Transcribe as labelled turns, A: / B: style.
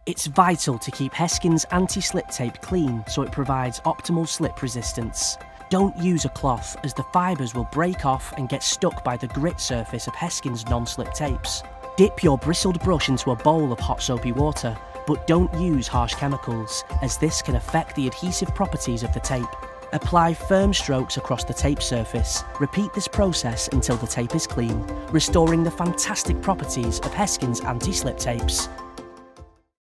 A: It's vital to keep Heskins anti-slip tape clean so it provides optimal slip resistance. Don't use a cloth as the fibres will break off and get stuck by the grit surface of Heskins non-slip tapes. Dip your bristled brush into a bowl of hot soapy water, but don't use harsh chemicals as this can affect the adhesive properties of the tape. Apply firm strokes across the tape surface. Repeat this process until the tape is clean, restoring the fantastic properties of Heskins anti-slip tapes.